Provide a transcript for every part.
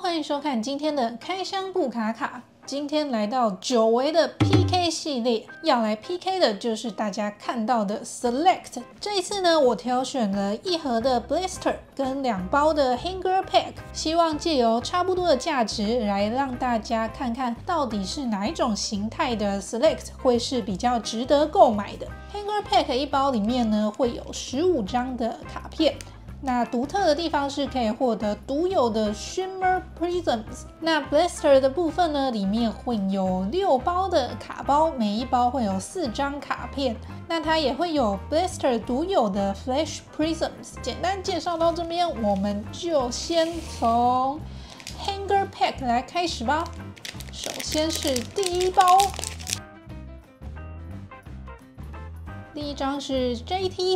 欢迎收看今天的开箱不卡卡。今天来到久违的 PK 系列，要来 PK 的就是大家看到的 Select。这一次呢，我挑选了1盒的 Blister 跟2包的 Hanger Pack， 希望借由差不多的价值来让大家看看到底是哪一种形态的 Select 会是比较值得购买的。Hanger Pack 一包里面呢会有15张的卡片。那独特的地方是可以获得独有的 Shimmer Prisms。那 Blister 的部分呢，里面会有6包的卡包，每一包会有4张卡片。那它也会有 Blister 独有的 Flash Prisms。简单介绍到这边，我们就先从 Hanger Pack 来开始吧。首先是第1包，第一张是 JT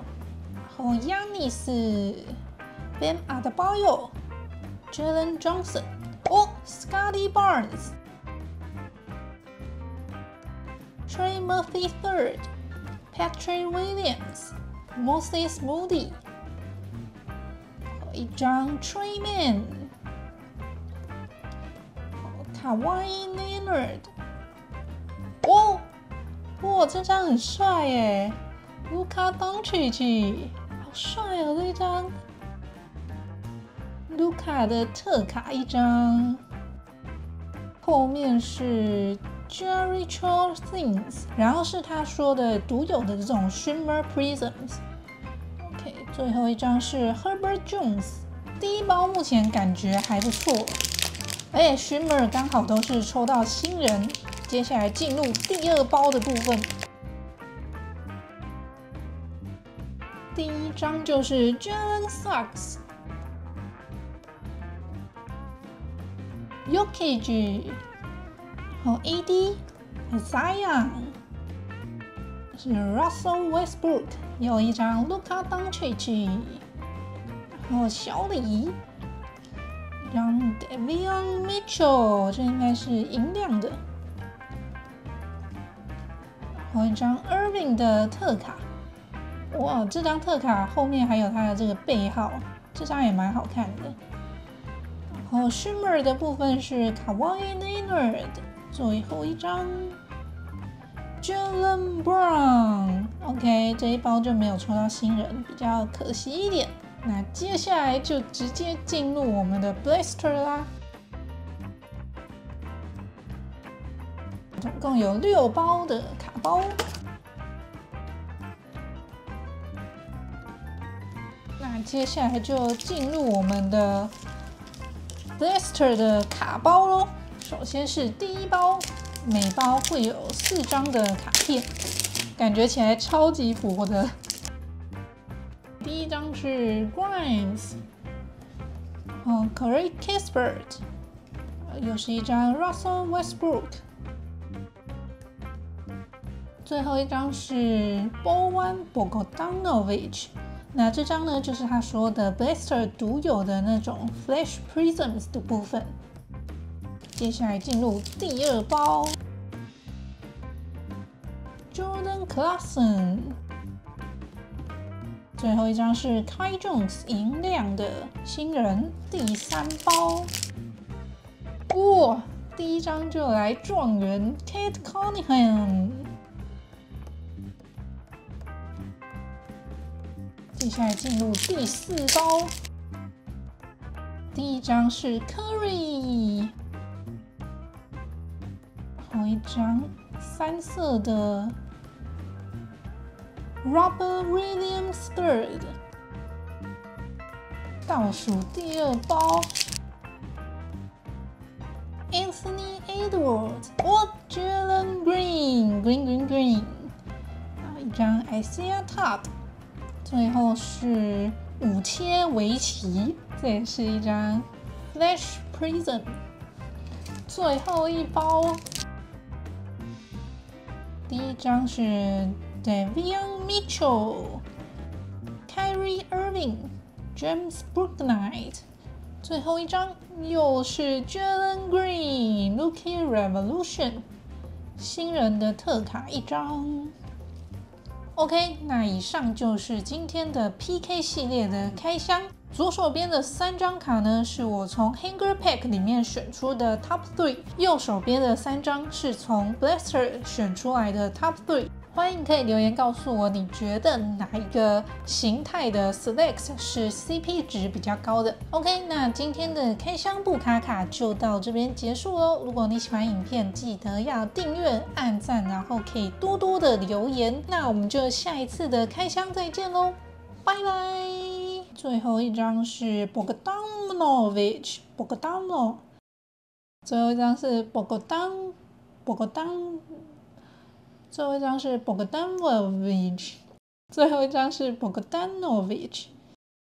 Thor。Giannis、Bam Adebayo、Jalen Johnson、Scotty Barnes、Trey Murphy III、Patrick Williams、Moses Moody， 一张 Trey Man、Kawhi Leonard。哇，这张很帅耶 ，Luka Doncic。好帅哦！这一张卢卡的特卡一张，后面是 Jericho Things， 然后是他说的独有的这种 Shimmer Prisms。OK， 最后一张是 Herbert Jones。第一包目前感觉还不错，而且 Shimmer 刚好都是抽到新人。接下来进入第2包的部分。第一张就是 Jalen Suggs、Jokic， 和 AD、Zion， 是 Russell Westbrook， 有一张 Luka Doncic， 然后小李，一张 Davion Mitchell， 这应该是银亮的，然后一张 Irving 的特卡。哇，这张特卡后面还有它的这个背号，这张也蛮好看的。然后 Shimmer 的部分是 Kawhi Leonard， 最后一张 Jaylen Brown。OK， 这一包就没有抽到新人，比较可惜一点。那接下来就直接进入我们的 Blister 啦。总共有6包的卡包。那接下来就进入我们的 Blister 的卡包咯。首先是第1包，每包会有4张的卡片，感觉起来超级薄的。第一张是 Grimes，Corey Kispert， 又是一张 Russell Westbrook。最后一张是 Bojan Bogdanovic。那这张呢，就是他说的 Blister 独有的那种 Flash Prisms 的部分。接下来进入第2包 ，Jordan Clarkson。最后一张是 Kai Jones 银亮的新人。第3包，哇，第一张就来状元 Cade Cunningham。接下来进入第4包，第一张是 Curry， 然后一张3色的 Robert Williams III。倒数第2包 Anthony Edwards， Jalen Green， 然后一张 Isaiah Todd。最后是5切围棋，这也是一张 Flash Prism。最后一包，第一张是 Davion Mitchell、Kyrie Irving、James Bouknight。最后一张又是 Jalen Green、Rookie Revolution， 新人的特卡1张。OK， 那以上就是今天的 PK 系列的开箱。 左手边的3张卡呢，是我从 Hanger Pack 里面选出的 Top 3， 右手边的3张是从 Blaster 选出来的 Top 3。欢迎可以留言告诉我，你觉得哪一个形态的 Select 是 CP 值比较高的 ？OK， 那今天的开箱布卡卡就到这边结束喽。如果你喜欢影片，记得要订阅、按赞，然后可以多多的留言。那我们就下一次的开箱再见喽，拜拜！最后一张是 Bogdanovic， 最后一张是 Bogdan， 最后一张是 Bogdanovic，